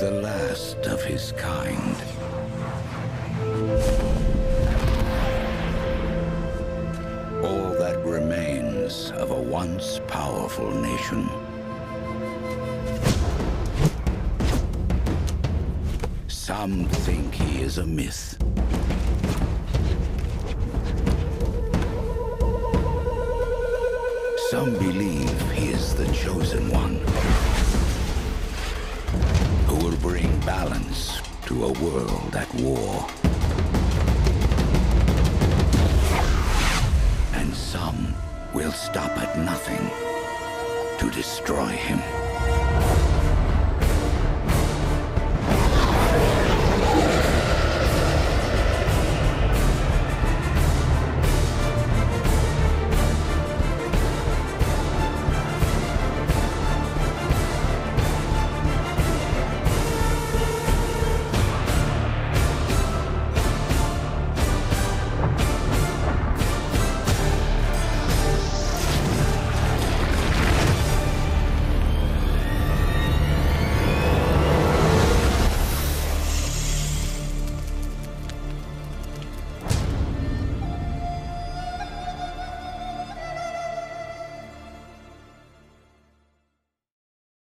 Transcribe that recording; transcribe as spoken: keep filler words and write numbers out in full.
the last of his kind. All that remains of a once powerful nation. Some think he is a myth. Some believe he is the chosen one, who will bring balance to a world at war.